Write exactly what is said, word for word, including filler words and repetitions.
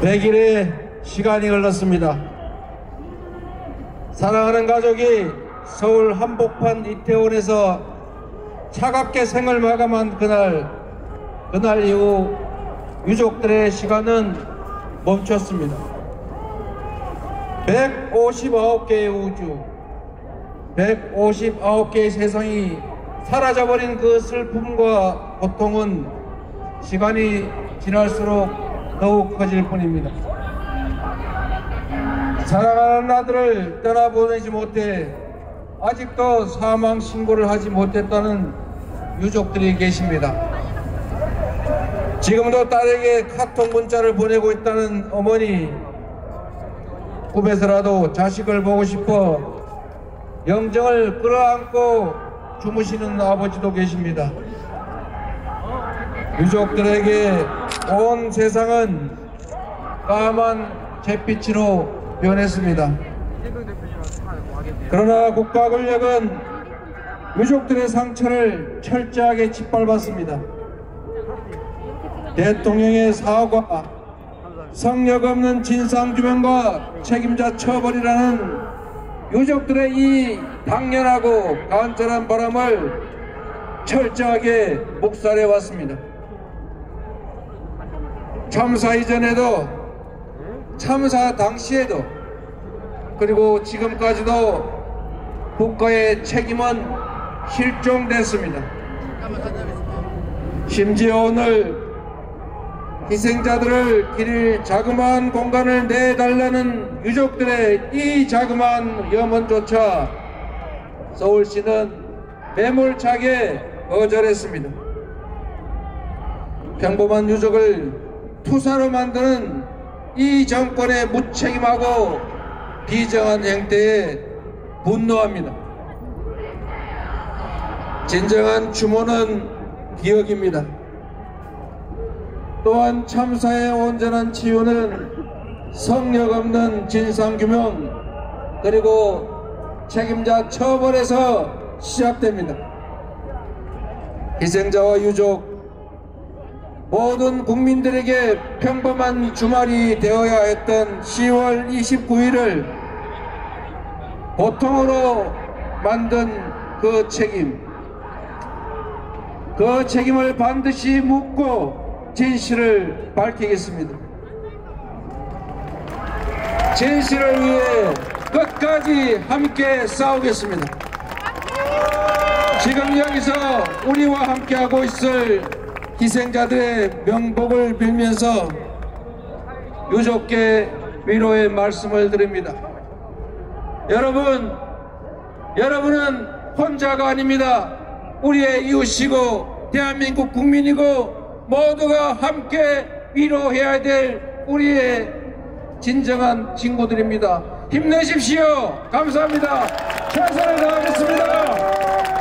백 일의 시간이 흘렀습니다. 사랑하는 가족이 서울 한복판 이태원에서 차갑게 생을 마감한 그날, 그날 이후 유족들의 시간은 멈췄습니다. 백오십구 개의 우주, 백오십구 개의 세상이 사라져버린 그 슬픔과 고통은 시간이 지날수록 더욱 커질 뿐입니다. 사랑하는 아들을 떠나보내지 못해 아직도 사망 신고를 하지 못했다는 유족들이 계십니다. 지금도 딸에게 카톡 문자를 보내고 있다는 어머니, 꿈에서라도 자식을 보고 싶어 영정을 끌어안고 주무시는 아버지도 계십니다. 유족들에게 온 세상은 까만 잿빛으로 변했습니다. 그러나 국가 권력은 유족들의 상처를 철저하게 짓밟았습니다. 대통령의 사과, 성역 없는 진상규명과 책임자 처벌이라는 유족들의 이 당연하고 간절한 바람을 철저하게 묵살해 왔습니다. 참사 이전에도, 참사 당시에도, 그리고 지금까지도 국가의 책임은 실종됐습니다. 심지어 오늘 희생자들을 기릴 자그마한 공간을 내달라는 유족들의 이 자그마한 염원조차 서울시는 매몰차게 거절했습니다. 평범한 유족을 투사로 만드는 이 정권의 무책임하고 비정한 행태에 분노합니다. 진정한 추모는 기억입니다. 또한 참사의 온전한 치유는 성역 없는 진상규명 그리고 책임자 처벌에서 시작됩니다. 희생자와 유족 모든 국민들에게 평범한 주말이 되어야 했던 시월 이십구일을 고통으로 만든 그 책임, 그 책임을 반드시 묻고 진실을 밝히겠습니다. 진실을 위해 끝까지 함께 싸우겠습니다. 지금 여기서 우리와 함께하고 있을 희생자들의 명복을 빌면서 유족께 위로의 말씀을 드립니다. 여러분, 여러분은 혼자가 아닙니다. 우리의 이웃이고 대한민국 국민이고 모두가 함께 위로해야 될 우리의 진정한 친구들입니다. 힘내십시오. 감사합니다. 최선을 다하겠습니다.